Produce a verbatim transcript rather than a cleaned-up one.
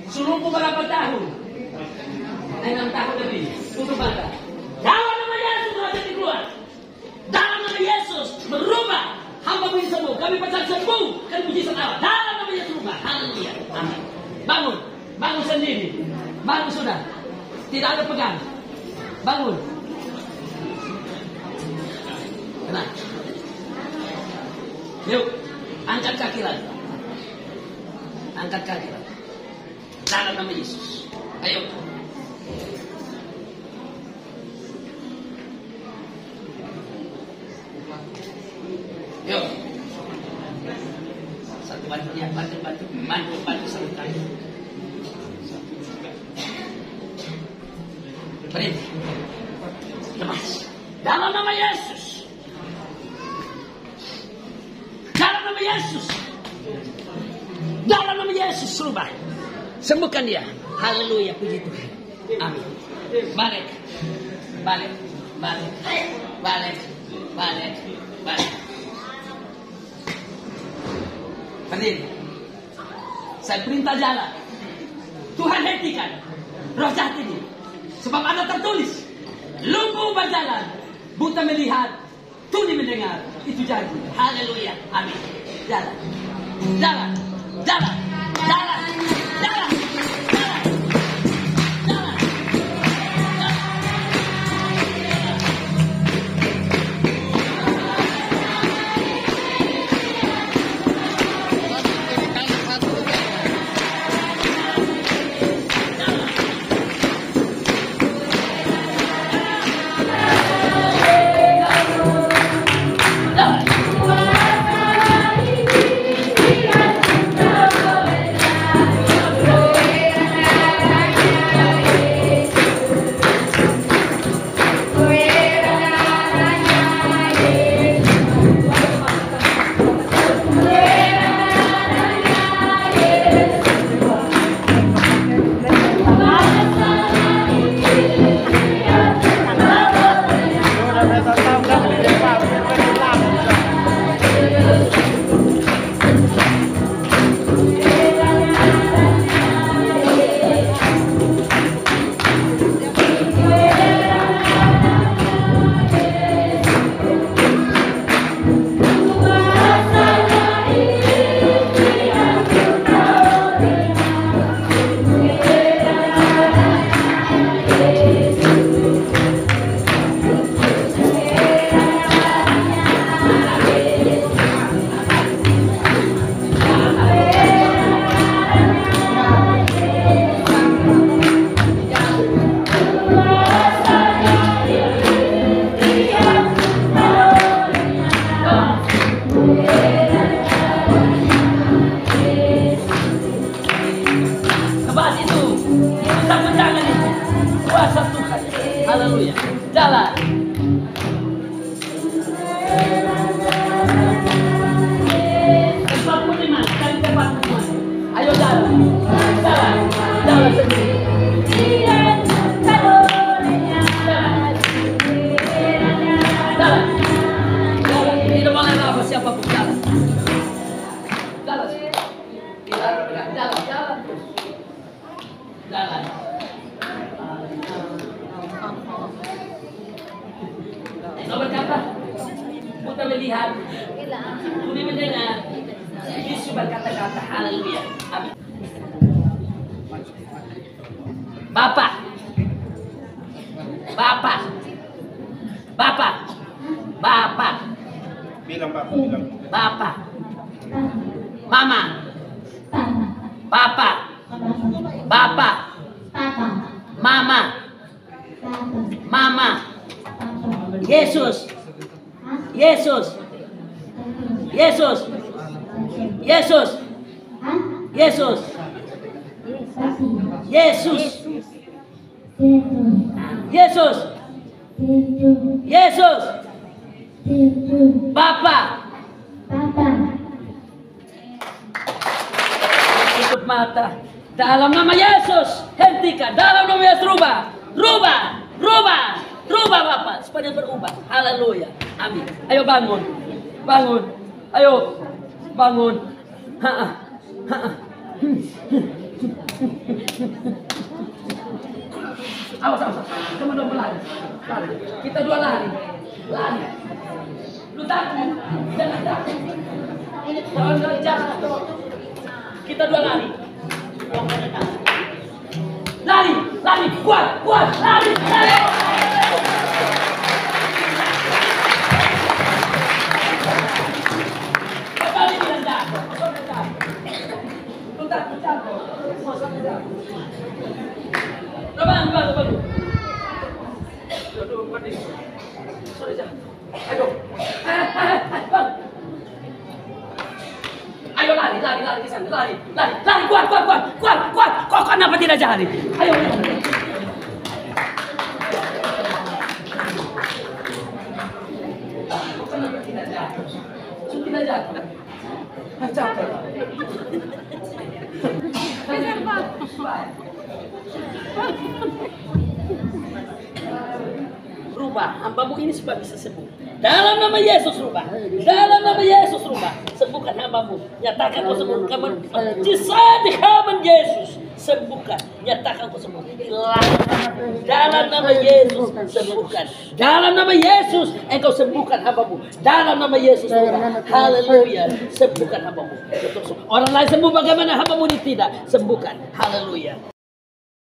Suruhku berapa tahun? Enam tahun lebih. Tutup mata. Dalam nama Yesus roh keluar. Dalam nama Yesus berubah. Hamba bisa sembuh. Kami pesan sembuh. Dan mujizat Allah. Dalam nama Yesus berubah. Haleluya. Amin. Bangun. Bangun sendiri. Bangun sudah. Tidak ada pegang. Bangun. Tenang. Yuk. Angkat kaki lagi. Angkat kaki lagi. Dalam nama Yesus. Ayo. Yuk. Satu bantu ya, bantu bantu, bantu bantu satu kali. Berhenti. Lepas. Dalam nama Yesus. Dalam nama Yesus. Dalam nama Yesus rubah. Sembuhkan dia. Haleluya, puji Tuhan. Amin. Balik. Balik. Balik. Balik. Balik. Balik. Berdiri. Saya perintah jalan. Tuhan hentikan roh jahat ini. Sebab ada tertulis, lumpuh berjalan, buta melihat, tuli mendengar. Itu janji. Haleluya. Amin. Jalan. Jalan. Jalan. Jalan. Jalan. Haleluya. Jalan. Tempatmu di mana? Cari tempatmu di mana? Ayo jalan. Jalan. Jalan sendiri. Jalan. Jalan. Jalan. Tidak boleh apa siapapun jalan. Jalan. Jalan. Jalan. Jalan. Jalan. Kau berkata, buta melihat, tuli mendengar. Yesus berkata-kata, haleluya. Amin. Bapak, Bapak, Bapak, Bapak, bilang Bapak, bilang Bapak, Mama, Bapak, Bapak, Mama, Mama, Yesus, Yesus, Yesus, Yesus, Yesus, Yesus, Yesus, Yesus, Bapak, tutup mata. Dalam nama Yesus, hentikan. Dalam nama Yesus, rubah, rubah, rubah, rubah Bapak, supaya berubah. Haleluya. Amin. Ayo bangun, bangun. Ayo bangun. Ha -ha. Ha -ha. Awas, awas. Kamu dua berlari. Lari. Kita dua lari. Lari. Lu takut? Jangan takut. Jangan jangan. Kita dua lari. Lari, lari, kuat, kuat, lari, lari. Kembali bilang jatuh. Lu takut jatuh. Coba, coba, coba. Aduh, pedih. Sorry, jangan. Ayo. Eh, eh, eh, bang. Ayo lari, lari, lari ke sana, lari, lari, lari, kuat, kuat, kuat, kuat, kuat. Kok kenapa tidak jadi? Ayo, ayo. Kok kenapa tidak jatuh? Tidak jatuh. Capek. Rubah, hambamu ini supaya bisa sembuh. Dalam nama Yesus rubah. Dalam nama Yesus rubah. Sembuhkan hambamu. Nyatakan kau sembuh. Jisad haman Yesus. Sembuhkan. Nyatakan kau sembuh. Dalam nama Yesus sembuhkan. Dalam nama Yesus engkau sembuhkan hambamu. Dalam nama Yesus rubah. Haleluya. Sembuhkan hambamu. Orang lain sembuh bagaimana hambamu ini tidak. Sembuhkan. Haleluya.